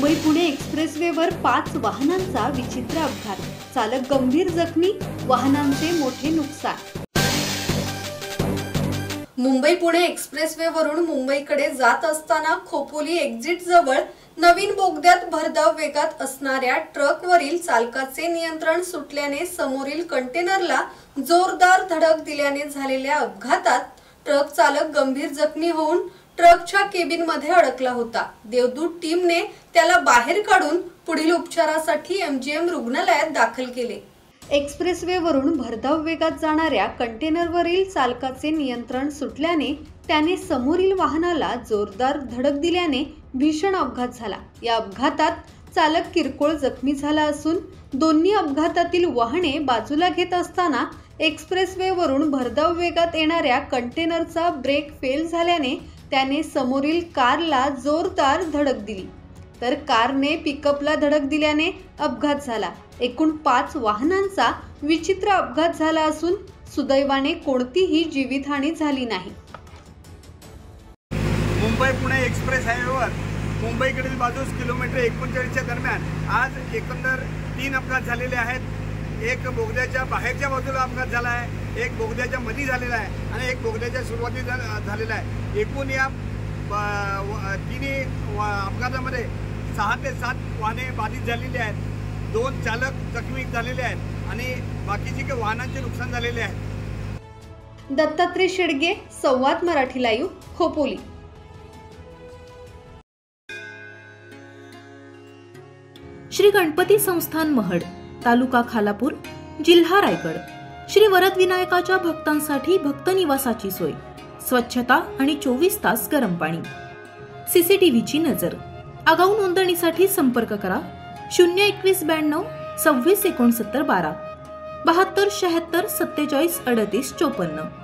मुंबई पुणे एक्सप्रेसवेवर 5 वाहनांचा विचित्र अपघात, चालक गंभीर जखमी, वाहनांचे मोठे नुकसान। मुंबई पुणे एक्सप्रेसवेवरून मुंबईकडे जात असताना खोपोली एक्झिट जवळ नवीन बोगद्यात भरधाव वेगात असणाऱ्या ट्रकवरील चालकाचे नियंत्रण सुटल्याने समोरील कंटेनरला जोरदार धडक दिल्याने झालेल्या अपघातात ट्रक चालक गंभीर जखमी होऊन ट्रकच्या केबिनमध्ये अडकला होता। देवदूत टीमने त्याला बाहेर काढून पुढील उपचारासाठी MGM रुग्णालयात दाखल केले। एक्सप्रेसवेवरून भरधाव वेगात जाणाऱ्या कंटेनरवरील चालकाचे नियंत्रण सुटल्याने त्याने समोरील वाहनाला जोरदार धडक दिल्याने भीषण अपघात झाला। या अपघातात चालक किरकोळ जखमी झाला असून दोन्ही अपघातातील वाहने बाजूला घेत असताना एक्सप्रेसवेवरून भरधाव वेगात येणाऱ्या कंटेनरचा ब्रेक फेल झाल्याने त्याने समोरील कारला जोरदार धडक दिली, तर कारने पिकअपला धडक दिल्याने अपघात झाला। एकूण 5 वाहनांचा विचित्र अपघात झाला असून सुदैवाने कोणतीही जीवितहानी झाली नाही। मुंबई पुणे एक्सप्रेस हायवेवर मुंबईकडील बाजूस किलोमीटर 39च्या दरम्यान आज एकंदर 3 अपघात झालेले आहेत। एक बोगद्याच्या बाहेरच्या बाजूला अपघात झाला आहे, एक बोगद्याच्या मध्ये झालेला आहे आणि एक बोगद्याच्या सुरुवातीला झालेला आहे। एकूण या तिन्ही अपघातामध्ये 6 ते 7 वाहने बाधित झालेली आहेत, 2 चालक जखमी झालेले आहेत आणि बाकीची काही वाहनांचे नुकसान झालेले आहे। दत्तात्रय शेडगे, संवाद मराठी लाईव्ह, खोपोली। श्री गणपती संस्थान महड, तालुका खालापूर, जिल्हा रायगड। श्री वरद विनायकाच्या भक्तांसाठी भक्त निवासाची सोय, स्वच्छता आणि 24 तास गरम पाणी, CCTVची नजर। आगाऊ नोंदणीसाठी संपर्क करा 021 92 26 69 12 72 76 47 38 54।